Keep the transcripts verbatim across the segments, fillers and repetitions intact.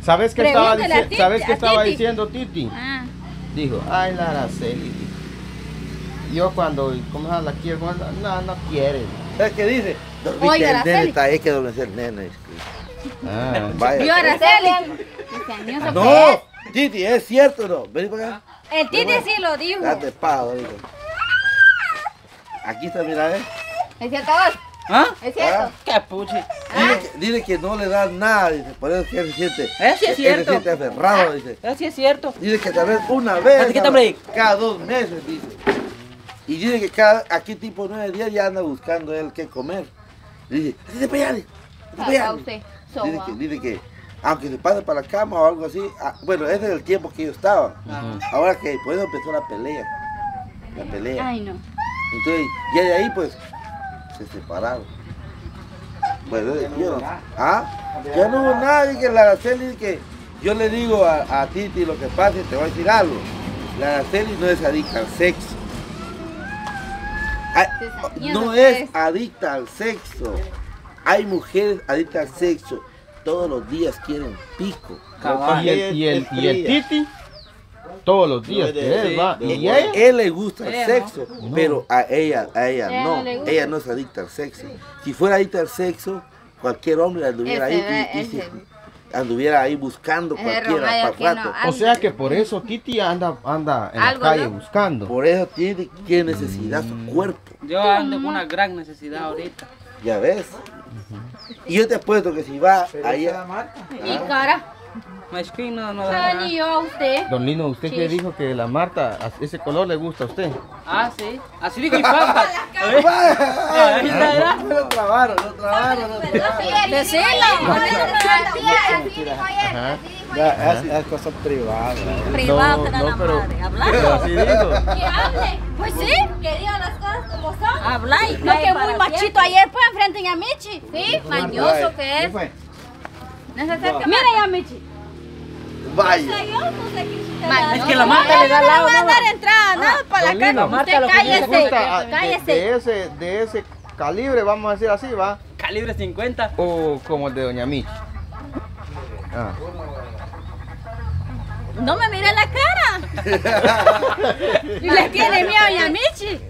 ¿Sabes qué estaba, Pregúntale a dici- Titi, ¿sabes qué a estaba Titi. diciendo Titi? Ah. Dijo, ay, la Araceli. Yo cuando, ¿cómo se llama? La quiero, ¿cómo se llama? No, no quiere. ¿Sabes qué dice? Dormiste Oiga, el nene, Araceli. está ahí que adormecer el nene. Ah. Vaya. Yo, Araceli. Diseñoso que No, es. Titi, ¿es cierto o no? Vení para acá. El Titi sí lo dijo. Date pago, ahorita. Aquí está, mira, ¿eh? ¿Es cierto vos? ¿Ah? ¿Es cierto? Ah. ¿Qué puchi? Dile, que, dile que no le da nada, dice. Por eso es que él se siente. Eh, sí es él se cierto. siente aferrado, dice. Así es cierto. Dice que tal vez una vez. Etiqueta, cada, hombre. cada dos meses, dice. Y dice que cada, aquí tipo nueve días ya anda buscando él qué comer. Dice, así de payale, Ah, payale. usted. Dice Soba. que, dice que, aunque se pase para la cama o algo así, ah, bueno, ese es el tiempo que ellos estaban. Ahora que por eso empezó la pelea. La pelea. Ay, no. Entonces, ya de ahí pues, se separaron. Bueno, yo no, ¿ah? Ya no hubo nadie que la Araceli dice que yo le digo a, a Titi lo que pasa y te voy a decir algo. La Araceli no es adicta al sexo. Ah, no es adicta al sexo. Hay mujeres adictas al sexo. Todos los días quieren pico. Cabal. Y el, y el, y el Titi, todos los días, No, que él sí. va. A Y ella, él le gusta el Ella sexo, no. pero a ella, a ella Ella no. no le gusta. Ella no es adicta al sexo. Si fuera adicta al sexo, cualquier hombre anduviera Ese, ahí y- y, ese. se- anduviera ahí buscando Ese cualquiera Romayo para el que no rato. o sea que por eso Titi anda, anda en la Algo, calle ¿no? buscando. Por eso tiene que necesidad su cuerpo. Yo ando con una gran necesidad ahorita. Ya ves. Y yo te apuesto que si va allá. Y cara. Mas que no, no da Ni yo a usted. Don Lino, ¿usted qué Sí. dijo que la Marta, ese color le gusta a usted? Ah, sí. Así dijo mi papá. Ahí está, ¿verdad? Lo trabaron, lo trabaron, lo trabaron. Decilo. Ajá. Ya, es, es cosa privada. Privado que No, da no, la pero- madre. Pero Hablar. así dijo. Que hable. Pues sí. Que digan las cosas como son. Hablar. No que muy machito ayer pues enfrente a Michi. Sí, mañoso que es. No se acerca. Mira ya Michi. Vaya. Es que la Marta le da no lado, va a ¿no? dar entrada, nada para la Don casa. Lino. Usted Marta, lo que ¿Le cállese. gusta ah, de, Cállese. de ese, de ese calibre, vamos a decir así, va? Calibre cincuenta. O como el de Doña Michi. Ah. No me mire la cara. Y le tiene miedo a Doña Michi.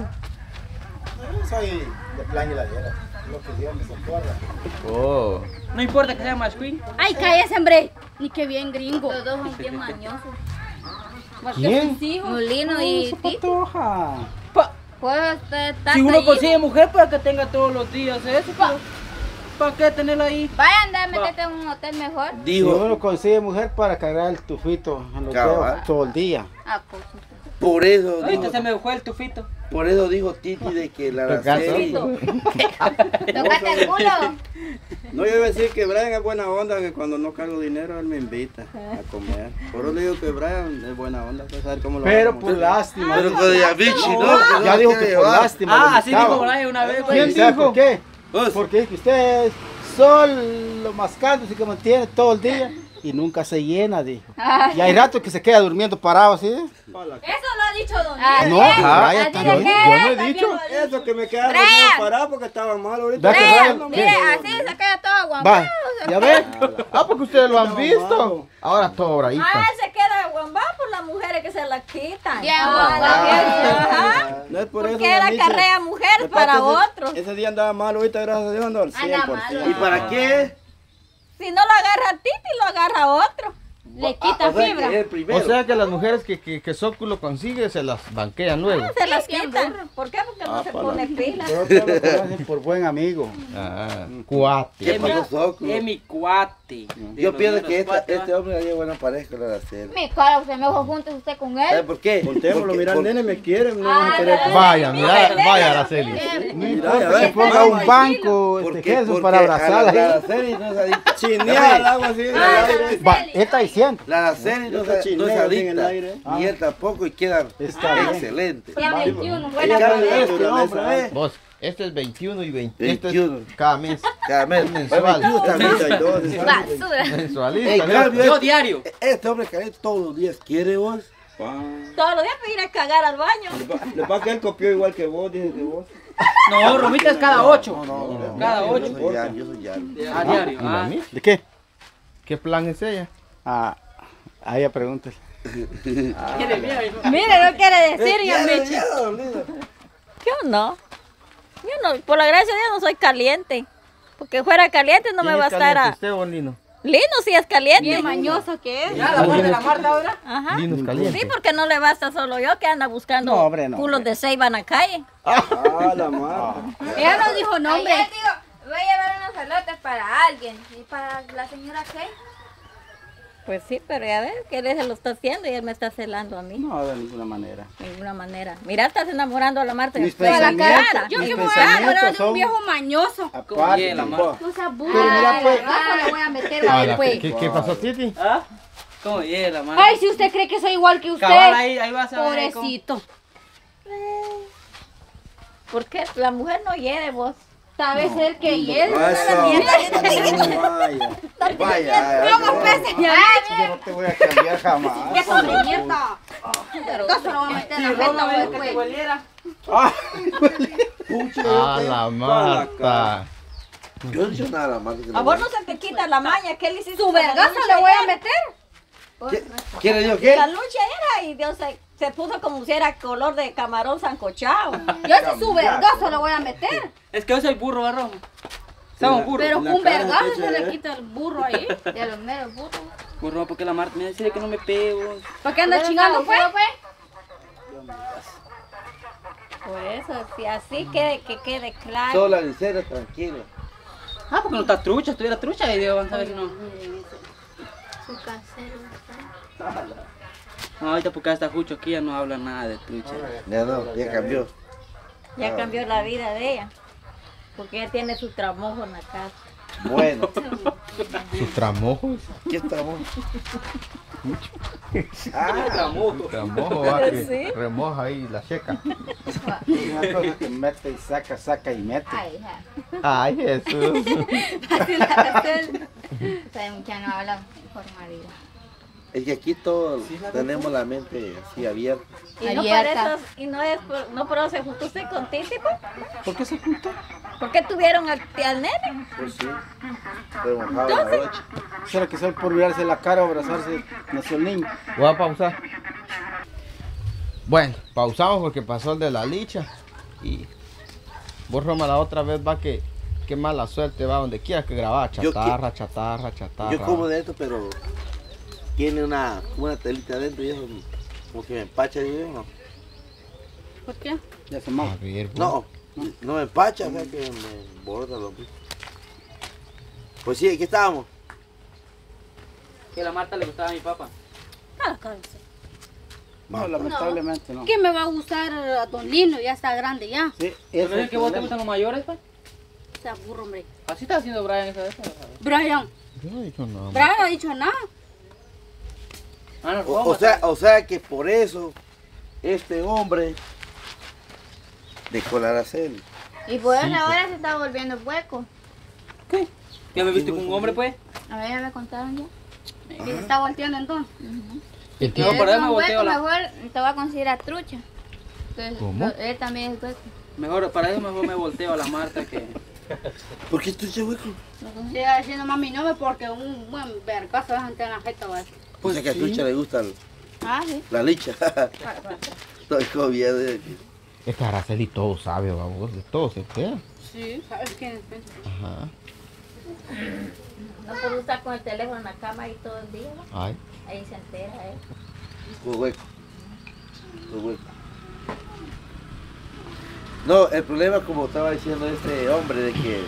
Soy de plan y la diera. Lo que Dios me socorra. Oh. No importa que sea más queen. Ay, cállese, hombre. Ni que bien gringo. Los dos son bien mañosos. ¿Quién? Molino y Titi. Patoja. Pues usted está Si uno ahí. consigue mujer para que tenga todos los días eso, pero ¿para qué tenerla ahí? Vaya, anda, métete en un hotel mejor. Si Dijo, uno consigue mujer para cargar el tufito en los Cabal. dedos todo el día. Ah, pues. por eso Ahorita dijo, se me fue el tufito. por eso dijo Titi de que la Araceli. Tócate el culo. No, yo iba a decir que Brian es buena onda, que cuando no cargo dinero él me invita a comer. Por eso le digo que Brian es buena onda, pues a ver cómo lo Pero hagamos. por lástima. Pero con Doña Michi, ¿no? Que Ya no dijo quiere que por llevar. lástima. Ah, lo así dijo invitaba. Brian una vez, ¿Y güey. sabe por qué? Pues, Porque es que ustedes son los mascados y que mantienen todo el día y nunca se llena, dijo. Y hay ratos que se queda durmiendo parado así. Eso lo ha dicho Don Ah, No, ¿qué? Brian Ah, está diga yo, que yo no él he también dicho. lo ha dicho. eso que me quedaron Brian. medio parado porque estaba mal ahorita. Ve que Brian, Brian- mire, así se queda todo aguantado. Va, ya ves. Ah, porque ustedes lo han visto. Ahora todo bravita. Ah, se queda guambá por las mujeres que se la quitan. Bien, Ah, guambá. ajá. No es por eso. Porque él Doña Michi. acarrea mujeres De para parte ese- otros. Ese día andaba mal, ahorita gracias a Dios ando al cien por ciento. ¿Y para qué? Si no lo agarra a Titi, lo agarra a otro. Le quita Ah, o sea, fibra. que es el primero. O sea que las mujeres que, que, que Sóculo consigue se las banquean luego. Se las bien quitan. ¿Por qué? Porque no Ah, se para pone la- pila. Pero otros lo conocen por buen amigo. Ah, cuate. ¿Qué pasó, Sóculo? Es mi cuate. Yo pienso que esta, esta, este hombre haría buena pareja con la Araceli. Mi cara, usted mejor junte usted con ¿Sabe él. por qué? Contémoslo, Porque- mira, el por- nene me quiere, no vas a querer. Vaya, mira, vaya Araceli. Mira, ya Que ves. ponga un banco ¿Por este qué? Jesús Porque para a la- abrazarla. La ahí. Araceli no es adicta. Chinea al agua así en el aire. Va, él está diciendo. La Araceli no, Yo es- te no es chineo así en el adicta. aire. Ni él tampoco y queda Está bien. excelente. Ya veintiuno, En buena cambio, madre. este hombre, ¿eh? Vos, este es veintiuno y veinte. veintiuno. Este es cada mes. Cada mes. Mensual. veintiuno también. treinta y dos, ¿sabes? Basura. En Mensualista. cambio, Yo este- diario. Este hombre que todos los días quiere vos. Todos los días para ir a cagar al baño. Le pasa que él copió igual que vos, dice que vos. No, Romita es cada ocho. No, no, Cada yo ocho. soy llano, yo soy llano. A diario. Ah. ¿De qué? ¿Qué plan es ella? Ah, a ella pregúntale. Mire, no quiere decir, ya Michi. Yo no. Yo no, por la gracia de Dios no soy caliente. Porque fuera caliente no me va a estar a... ¿Usted o Lino? Lino sí es caliente. Bien mañoso que es. Ya, la muerte de la Marta ahora. Ajá. Lino es caliente. Sí, porque no le basta solo yo que anda buscando No, hombre, no, culos hombre. de ceiba en la calle. Ah, la madre. Ella no dijo nombre. Ayer digo, voy a llevar unos salotes para alguien. ¿Y para la señora qué? Pues sí, pero ya ves que él se lo está haciendo y él me está celando a mí. No, de ninguna manera. De ninguna manera. Mira, estás enamorando a la Marta Mis toda la pensamientos- cara. Yo Mis que me voy a pensamientos enamorar de un son- viejo mañoso. Aparte, bien, la tipo, mano. Cosa burra. Pero mira, pues. le voy a meter Ah, a él, la- pues. ¿Qué, ¿Qué pasó, Titi? ¿Ah? ¿Cómo llega la mano? Ay, si usted cree que soy igual que usted. Cabal, ahí, ahí vas a ver. cómo- Pobrecito. Porque la mujer no hiede vos. ¿Sabes él que y él? Eso. Vaya. Vaya. ¿Cómo pues, señora? yo no te voy a cambiar jamás. ¡Qué sobreñeta! Entonces lo voy a meter en la jeta, que te pues. hueliera. Ah, A la Marta. Yo no he dicho nada a la Marta. que A no vos va. no se te quita la maña. ¿Qué le hiciste? Su a la vergazo lucha le voy a ayer? meter. ¿Qué? ¿Quién le dio qué? La lucha era y Dios se, se puso como si era color de camarón sancochado. Yo sí su vergazo le voy a meter. Es que yo soy burro, barrón. Somos burros. Pero la con cara vergazo que se se le ve. quita el burro ahí. De los meros burros. Burro, porque la Marta me dice que no me pego. ¿Para qué anda chingando, pues? Por eso, si así quede, que quede claro. Sola, ligera, tranquila. Ah, porque no está trucha. Estuviera trucha y Dios, vamos a ver si no. Su casero. No, ahorita porque está Jucho aquí ya no habla nada de trucha. Ya no, ya cambió. Ya cambió la vida de ella. Porque ella tiene su tramojo en la casa. Bueno, Sus tramojos. ¿qué estamos? Ah, tramujo. Tramojo va que Sí. remoja ahí la checa. una cosa que mete y saca, saca y mete. Ay, hija. Ay, Jesús. Así la hacer. Esta muchacha no habla por marido. Es que aquí todos tenemos la mente así abierta. Y no, por Abierta. eso, y no, es por, no por eso se juntó usted con Titi, pues. ¿Por qué se juntó? ¿Por qué tuvieron al, al nene? Pues sí. Remojado la noche. ¿Será que solo por mirarse la cara o abrazarse nació el niño? Voy a pausar. Bueno, pausamos porque pasó el de la licha. Y vos, Roma, la otra vez va que qué mala suerte va donde quiera que grabar. Yo Chatarra, chatarra, chatarra. Yo como de esto, pero tiene una, una telita adentro y eso como que me empacha, digo yo, ¿no? ¿Por qué? Ya se A mal. ver, vos. No, no me empacha, o sea que me borra lo mismo. Pues sí, aquí estábamos. Que a la Marta le gustaba a mi papá. Ah, cálmese. No, lamentablemente no. ¿Qué me va a gustar a Don Lino? Ya está grande ya. Sí, ¿Pero eso es es que vos te problema. gustan los mayores, pues? Se aburro, hombre. Así está haciendo Brian esa vez. Brian. Yo no he dicho nada. Brian no ha dicho nada. Ah, no, O, Roma, o sea, o sea que por eso este hombre dejó la Araceli. Y por eso ahora se está volviendo hueco. ¿qué? ¿Ya me viste con un hombre, pues? A ver, ya me contaron ya. Y se está volteando entonces. ¿Y Que qué? No, para eres él me un volteo hueco, la- mejor te voy a considerar trucha. Entonces, ¿Cómo? lo- él también es hueco. Mejor, para eso mejor me volteo a la Marta que... ¿Por qué tú ese hueco? Siga diciendo mami no me porque un buen vergazo vas a entrar en la jeta, ¿vale? Pues a que a Tucha le gusta el- Ah, sí. la licha. Estoy jodido de aquí. Es que Araceli todo sabe, vamos, de todo se entera. Sí, ¿sabes quién es? Ajá. No puedo estar con el teléfono en la cama ahí todo el día, ¿no? Ay. Ahí se entera, ¿eh? Fue hueco. Fue hueco. No, el problema, como estaba diciendo este hombre, de que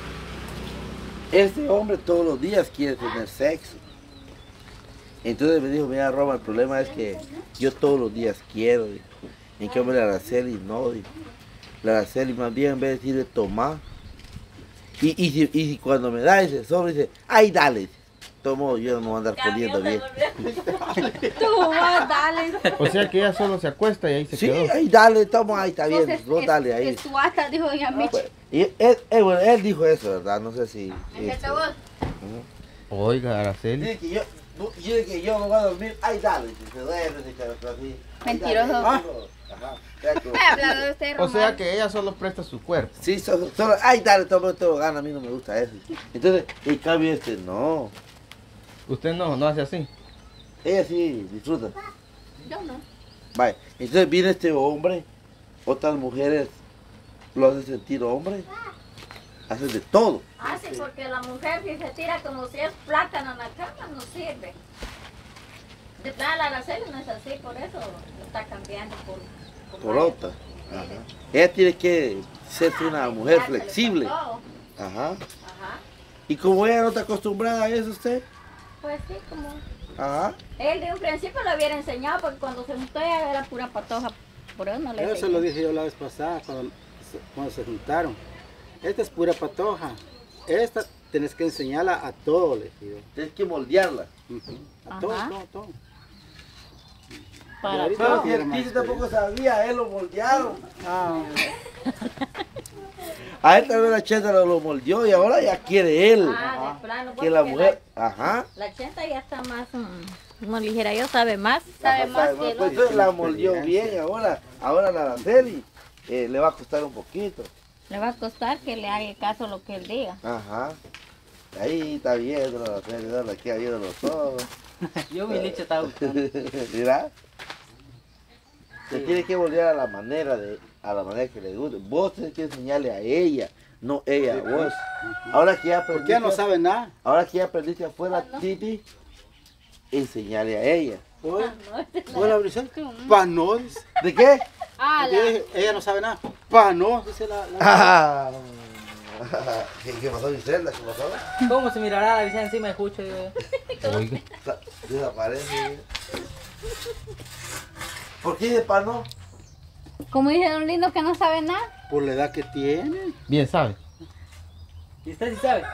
este hombre todos los días quiere tener sexo. Entonces me dijo, mira Roma, el problema es que yo todos los días quiero. Dijo. En cambio la Araceli no, dijo. La Araceli más bien en vez de decirle tomar. Y, y, si, y si cuando me da ese sobre dice, ay dale. Tomo, yo no voy a andar poniendo bien. Tú vas, dale. O sea que ella solo se acuesta y ahí se Sí, quedó. ay dale, toma, ahí está bien. Entonces, Vos es- dale ahí. es tu hasta, dijo doña Michi. Pues, y él, él, bueno, él dijo eso, ¿verdad? No sé si... ¿Ese este, vos? Oiga, Araceli. Dice que yo, yo dije que yo no voy a dormir, ay dale, si se duerme, se queda así. Ay, Mentiroso. dale, ay, ajá, ya como- He hablado de usted, O Román. sea que ella solo presta su cuerpo. Sí, solo, solo, ay dale, toma todo gana, a mí no me gusta eso. Entonces, en cambio este, no. ¿Usted no, no hace así? Ella sí disfruta. Yo no. Vaya, entonces viene este hombre, otras mujeres lo hacen sentir hombre, hacen de todo. Ah, sí, porque la mujer si se tira como si es plátano en la cama, no sirve. De plan, la Araceli no es así, por eso está cambiando por, por, Por varias. otra. Ajá. Ella tiene que ser una mujer flexible. Todo. Ajá. Ajá. Y como ella no está acostumbrada a eso, usted. Pues sí, como... Ajá. Él de un principio lo hubiera enseñado, porque cuando se juntó ella era pura patoja. Por eso no le Eso enseñó. lo dije yo la vez pasada, cuando se, cuando se juntaron. Esta es pura patoja. Esta tenés que enseñarla a todo, le digo. Tienes que moldearla. Ujú. A todo, Ajá. todo, todo. Para Y ahorita Pero no si tiene el más Titi tampoco experiencia. sabía, él lo moldearon. Ah, A él también la cheta lo, lo moldeó y ahora ya quiere él. Ah, de plano. Que la porque mujer, ajá. La, la chenta ya está más, mm, como ligera, yo sabe más. Sabe Ajá, más sabe que el pues, otro. entonces la moldeó bien ahora. Ahora la Araceli eh, le va a costar un poquito. Le va a costar que le haga caso a lo que él diga. Ajá. Ahí está viendo la Araceli, dale aquí viendo los ojos. Yo mi leche estaba buscando. Mira. Se tiene que volver a la manera de, a la manera que le guste. Vos tenés que enseñarle a ella, no ella a vos. Ahora que ya porque ella no aprendiste, sabe nada. ahora que ya aprendiste afuera, Titi, enseñarle a ella. Oye, hola, Brisel. Pa' no, dice. ¿De qué? Ah, Yo la... dije, ella no sabe nada. Pa' no, dice la... la... Ah, ¿Qué, qué pasó, Gisela? ¿Qué pasó? ¿Cómo se mirará la Vicente encima? Escucho yo. Oiga. Sa- Desaparece. ¿Por qué de pano? Como dice Don Lindo que no sabe nada. Por la edad que tiene. Bien sabe. ¿Y usted sí sabe?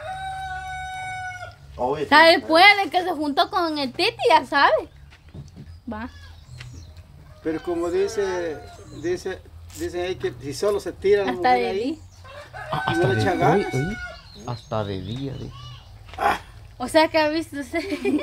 Oye, ¿Sabe? Puede que se juntó con el Titi, ya sabe. Va. Pero como dice, dice, dicen ahí que si solo se tira la Hasta mujer de ahí, día. y no le echa ganas. oye, hasta de día. De... O sea que ha visto usted.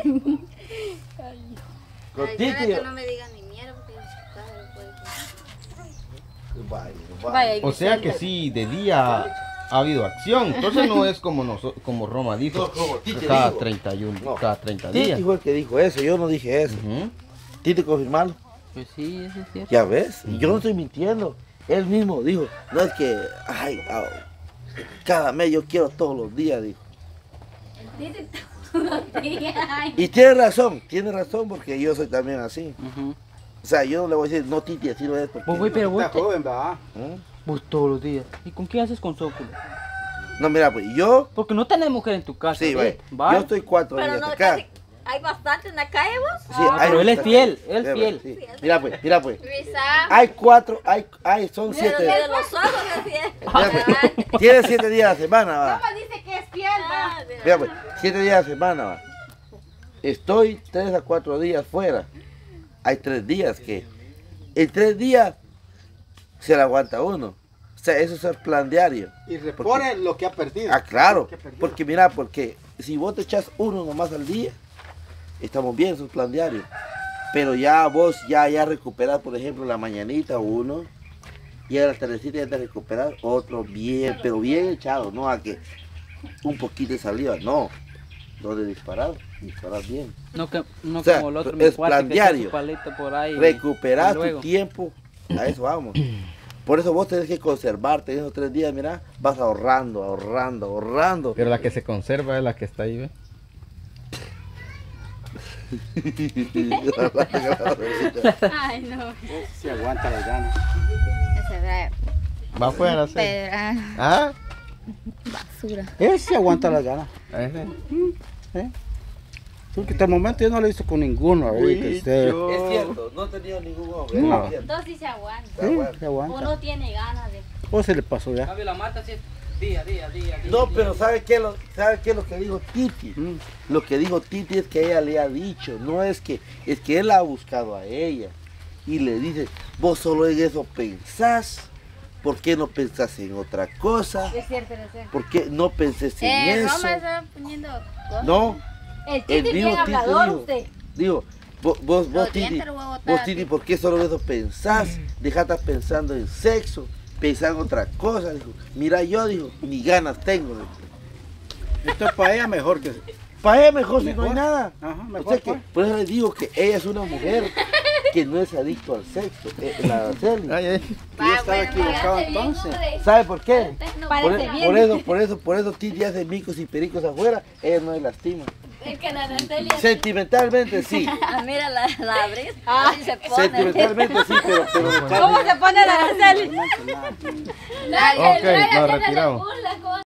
con Ay, Titi. que no me digan ni mierda porque en su casa después. Vaya, vaya. Vaya, y O sea que Vicente. sí, de día ha habido acción. Entonces no es como noso- como Roma dijo, No, como Titi cada dijo. treinta y uno, No. cada treinta Titi días. fue el que dijo eso, yo no dije eso. Ujú. Titi confirmalo. Pues sí, eso es cierto. Ya ves, y yo no estoy mintiendo. Él mismo dijo, no es que, ay, au, cada mes yo quiero todos los días, dijo. El Titi todos los días. Ay. Y tiene razón, tiene razón porque yo soy también así. Ujú. O sea, yo no le voy a decir, no Titi, así no es porque... Vos, güey, pero vos, Está joven, va. ¿Mm? vos todos los días. ¿Y con qué haces con Zóculo? No, mira, pues yo, Porque no tenés mujer en tu casa. sí, ¿eh? vaya, yo estoy cuatro Pero días no, acá. casi, hay bastante en la calle vos. Sí, Ah, hay pero él es muchas- fiel, él Mira, fiel. sí. Mira pues, mira pues. Luisa, Hay cuatro, hay, hay, son Pero siete. de los ojos es fiel. Mira pues, tiene siete días a la semana, va. Dice que es fiel, Ah, va. de- Mira pues, siete días a la semana, va. Estoy tres a cuatro días fuera. Hay tres días que, en tres días se la aguanta uno. O sea, eso es el plan diario. Y repone lo que ha perdido. Ah, claro. Lo que perdió. Porque mira, porque si vos te echas uno nomás al día, estamos bien, eso es plan diario. Pero ya vos ya, ya recuperar, por ejemplo, la mañanita uno, y a la tardecita ya te recuperar otro bien, pero bien echado, no a que un poquito de saliva, no. No de disparar, disparar bien. No, que, no O sea, como el otro, es mi cuate plan que echa su diario. paleta por ahí. Recuperar y tu luego. tiempo, a eso vamos. Por eso vos tenés que conservarte en esos tres días, mira, vas ahorrando, ahorrando, ahorrando. Pero la que se conserva es la que está ahí, ¿ve? Ay, no. Se aguanta las ganas. Ese era Va afuera, sí. pedra, ¿Ah? basura. Él se aguanta las ganas. Ese. ¿Eh? Porque hasta el momento yo no lo he visto con ninguno. ahí que esté- Es cierto, no he tenido ningún hombre. No. es cierto. Entonces sí se aguanta. Está Sí, bueno. se aguanta. Uno tiene ganas de... O se le pasó ya. Cambio la mata así, día, día, día. día, No, día. pero ¿sabe qué, lo, ¿sabe qué es lo que dijo Titi? Mm. Lo que dijo Titi es que ella le ha dicho, no es que, es que él ha buscado a ella. Y le dice, vos solo en eso pensás, ¿por qué no pensás en otra cosa? Es cierto, es cierto. ¿Por qué no pensés en Eh, eso? Roma está poniendo cosas. No, El el Titi mismo bien Titi hablador dijo. usted. digo, vos, vos, Los vos Titi, dientes los voy a botar vos a Titi, ti. ¿por qué solo en eso pensás? Deja de estar pensando en sexo, pensar en otra cosa. Dijo, mira yo, dijo, ni ganas tengo. Dijo. Esto es para ella mejor que, Para ella mejor, si no hay Mejor. nada. Ajá, O mejor, sea que, pues. por eso les digo que ella es una mujer que no es adicto al sexo. eh, la Araceli. Ay, ay. Yo estaba equivocado entonces. ¿Sabe por qué? Por, Parece bien. por eso, por eso, por eso Titi hace micos y pericos afuera, ella no le lastima. Es que la Araceli es- Sentimentalmente sí. Ah, mira, la, la abrís. Ah. Así se pone. Sentimentalmente sí, pero, pero ¿Cómo se pone la Araceli? La que Ok, trae lo tiene retiramos. de